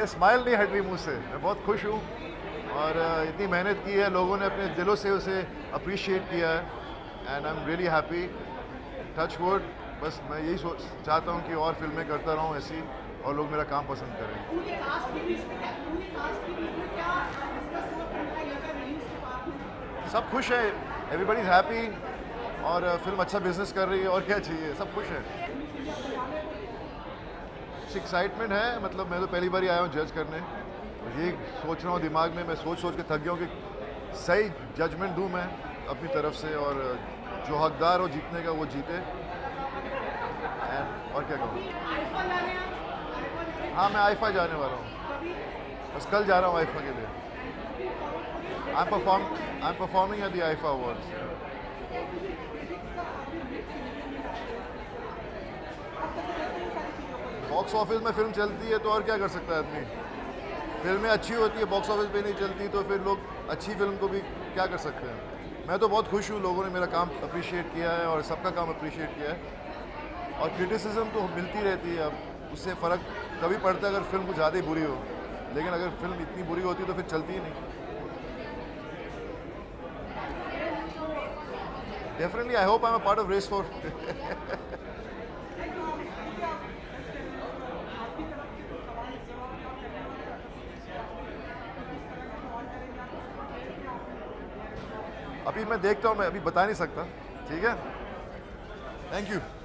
ये स्माइल नहीं हट रही मुँह से। मैं बहुत खुश हूँ और इतनी मेहनत की है, लोगों ने अपने दिलों से उसे अप्रिशिएट किया है and I am really happy. Touch wood, बस मैं यही चाहता हूँ कि और फिल्में करता रहूँ ऐसी और लोग मेरा काम पसंद करें। सब खुश है, एवरीबडी इज़ हैप्पी और फिल्म अच्छा बिजनेस कर रही है और क्या चाहिए, सब खुश है। एक्साइटमेंट है, मतलब मैं तो पहली बार ही आया हूँ जज करने, ये सोच रहा हूँ दिमाग में, मैं सोच सोच के थक गया हूँ कि सही जजमेंट दूँ मैं अपनी तरफ से और जो हकदार हो जीतने का वो जीते। और क्या कहूँ, हाँ मैं आईफा जाने वाला हूँ, बस कल जा रहा हूँ आईफा के लिए। I am performing at the IIFA awards. Box office में फिल्म चलती है तो और क्या कर सकता है आदमी, फिल्में अच्छी होती है, बॉक्स ऑफिस पे नहीं चलती तो फिर लोग अच्छी फिल्म को भी क्या कर सकते हैं। मैं तो बहुत खुश हूँ, लोगों ने मेरा काम अप्रिशिएट किया है और सबका काम अप्रिशिएट किया है और क्रिटिसिज्म तो मिलती रहती है, अब उससे फ़र्क तभी पड़ता है अगर फिल्म कुछ ज़्यादा ही बुरी हो, लेकिन अगर फिल्म इतनी बुरी होती तो फिर चलती ही नहीं। Definitely I hope I am a part of Race 4। अभी मैं देखता हूँ, मैं अभी बता नहीं सकता। ठीक है, थैंक यू।